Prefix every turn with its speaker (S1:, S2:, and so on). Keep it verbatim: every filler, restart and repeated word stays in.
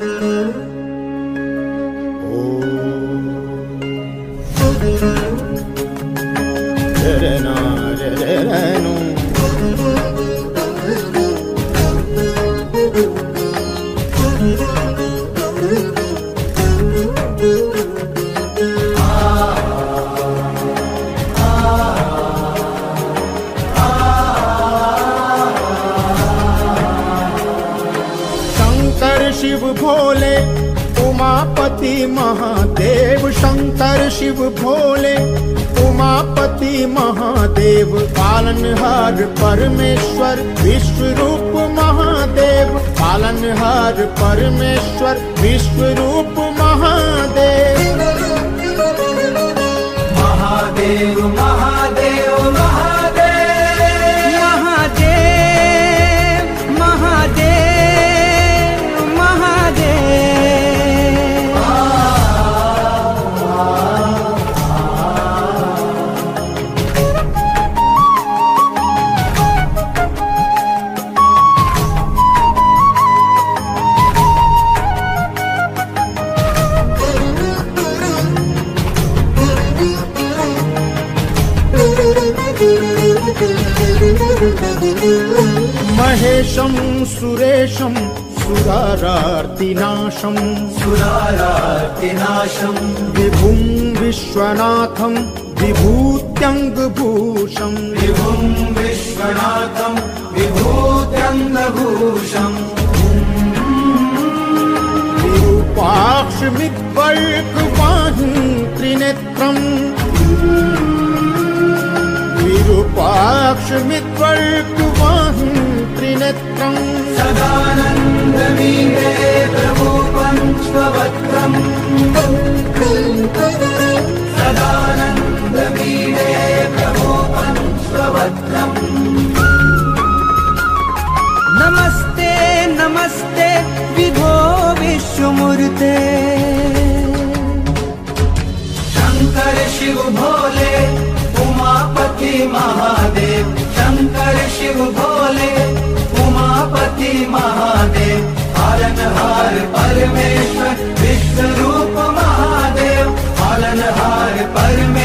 S1: शिव भोले उमापति महादेव, शंकर शिव भोले उमापति महादेव, पालनहार परमेश्वर विश्व रूप महादेव, पालनहार परमेश्वर विश्व रूप महादेव।
S2: महादेव महादेव महादेव महादेव महादेव महादेव।
S1: महेशं सुरेशं सुरारार्तिनाशं
S2: सुरारार्तिनाशं
S1: विभुं विश्वनाथं विभूत्यङ्गभूषं
S2: विभुं विश्वनाथं विभूत्यङ्गभूषं
S1: विरूपाक्षमिद्वर्कवाहं त्रिनेत्रं विरूपाक्षमिद्वर्कवाहं त्रिनेत्रं
S2: सदानन्दमीडे प्रभु पञ्चवक्त्रम् सदानन्दमीडे प्रभु पञ्चवक्त्रम्। नमस्ते नमस्ते विभो विश्वमूर्ते, शंकर शिव भोले उमापति महादेव, शंकर शिव भोले उमापति महादेव, पालनहार परमेश्वर विश्व रूप महादेव, पालनहार परमेश्वर